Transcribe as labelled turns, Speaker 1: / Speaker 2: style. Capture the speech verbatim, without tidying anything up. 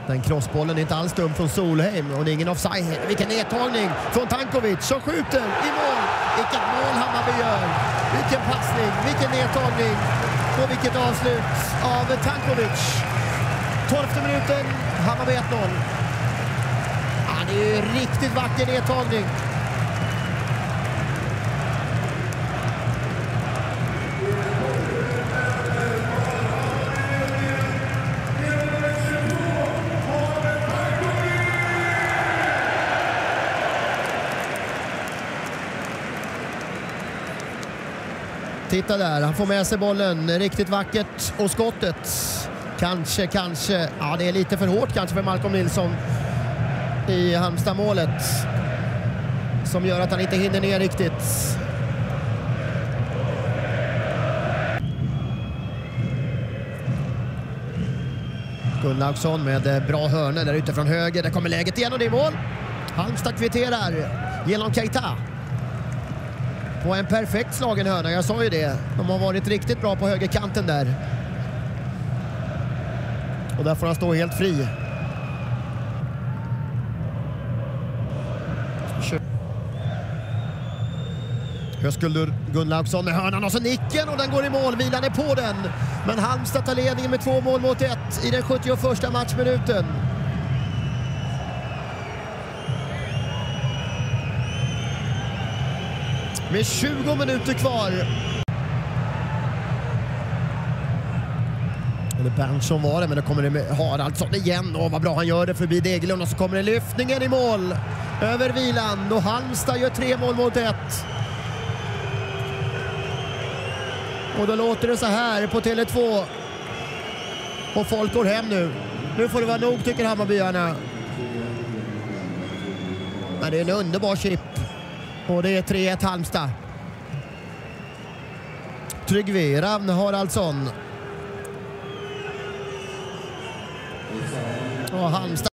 Speaker 1: Den crossbollen är inte alls dum från Solheim och det är ingen offside. Vilken nedtagning från Tankovic som skjuter i mål. Vilket mål Hammarby gör. Vilken passning, vilken nedtagning och vilket avslut av Tankovic. tolfte minuten, Hammarby ett noll. Ja, det är ju riktigt vacker nedtagning. Titta där, han får med sig bollen. Riktigt vackert. Och skottet. Kanske, kanske. Ja, det är lite för hårt kanske för Malcolm Nilsson i Halmstad-målet. Som gör att han inte hinner ner riktigt. Gunnlaugsson med bra hörnor där ute från höger. Där kommer läget igen och det är mål. Halmstad kvitterar genom Keita. På en perfekt slagen hörna, jag sa ju det. De har varit riktigt bra på högerkanten där. Och där får han stå helt fri. Höskuldur Gunnlaugsson med hörnan och så nicken och den går i mål. Vilan är på den. Men Halmstad tar ledningen med två mål mot ett i den sjuttioförsta matchminuten. Med tjugo minuter kvar. Eller Berntsson var det, men då kommer det med Haraldsson igen. Åh, vad bra han gör det förbi Degerlund och så kommer det lyftningen i mål. Över Vilan och Halmstad gör tre mål mot ett. Och då låter det så här på Tele två. Och folk går hem nu. Nu får det vara nog, tycker Hammarbyarna. Men det är en underbar chip. Och det är tre ett Halmstad. Tryggve Ravn Haraldsson. Och Halmstad.